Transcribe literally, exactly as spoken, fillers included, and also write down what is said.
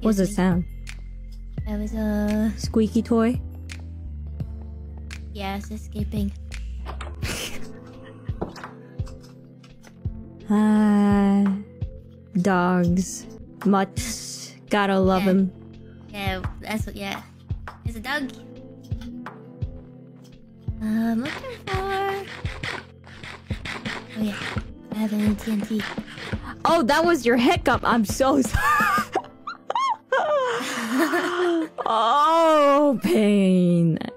What's the sound? That was a... Squeaky toy? Yes, escaping. Ah, uh, dogs. Mutts. Gotta love yeah. him. Yeah, that's what, yeah. It's a dog. Um, looking for... Oh yeah, I have an T N T. Oh, that was your hiccup. I'm so sorry. Oh, pain.